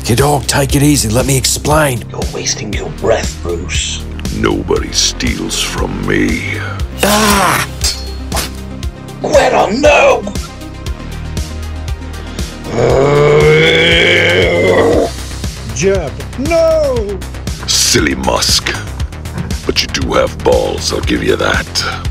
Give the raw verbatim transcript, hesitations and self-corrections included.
Cadog, take it easy. Let me explain. You're wasting your breath, Bruce. Nobody steals from me. Ah! Queron, no! Jeb, no! Silly Musk. But you do have balls, I'll give you that.